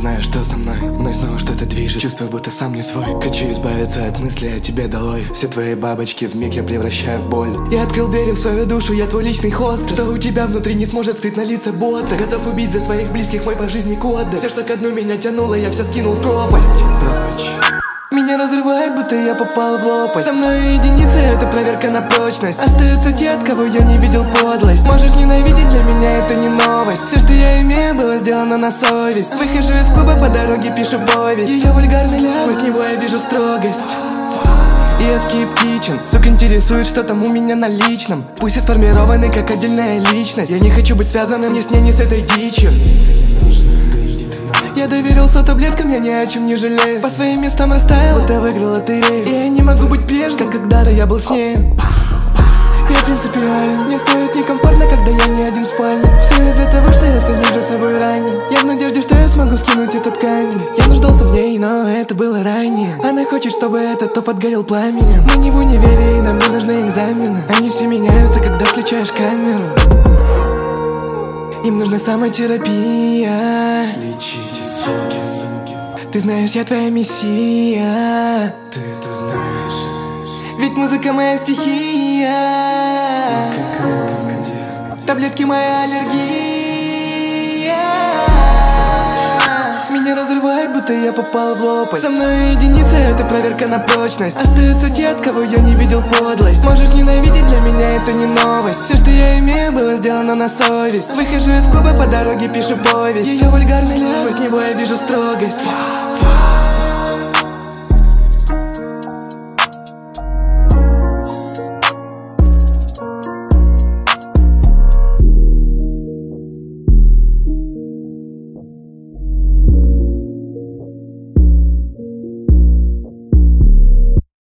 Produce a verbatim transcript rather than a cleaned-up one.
знаю, что со мной, мной снова что-то движет. Чувствую, будто сам не свой. Хочу избавиться от мысли о тебе долой. Все твои бабочки вмиг я превращаю в боль. Я открыл двери в свою душу, я твой личный хост. Что у тебя внутри не сможет скрыть на лице бота. Готов убить за своих близких мой по жизни код. Все, что ко дну меня тянуло, я все скинул в пропасть. Прочь. Меня разрывает, будто я попал в лопасть. Со мной единица, это проверка на прочность. Остаются те, от кого я не видел подлость. Можешь ненавидеть, для меня это не новость. Все, что я имею, было сделано на совесть. Выхожу из клуба, по дороге пишу повесть. Ее вульгарный ляп, с него я вижу строгость. Я скептичен, сука, интересует, что там у меня на личном. Пусть и сформированный как отдельная личность. Я не хочу быть связанным ни с ней, ни с этой дичью. Я доверился таблеткам, я ни о чем не жалею. По своим местам растаял, будто выиграл лотерею. И я не могу быть прежним, как когда-то я был с нею. Я принципиален, мне стоит некомфортно, когда я не один в спальне. Все из-за того, что я самим же собой ранен. Я в надежде, что я смогу скинуть этот камень. Я нуждался в ней, но это было ранее. Она хочет, чтобы этот топ отгорел пламенем. Мы не в универе, и нам не нужны экзамены. Они все меняются, когда включаешь камеру. Им нужна самотерапия. Лечите, суки. Ты знаешь, я твоя мессия. Ты это знаешь. Ведь музыка моя стихия. Как рыба в воде. Таблетки моя аллергия. Меня разрывает, будто я попал в лопасть. Со мной единица, это проверка на прочность. Остаются те, от кого я не видел подлость. Можешь ненавидеть, для меня это не новость. Все, что я имею, было сделано на совесть. Выхожу из клуба, по дороге пишу повесть. Ее вульгарный ляп, с него я вижу строгость.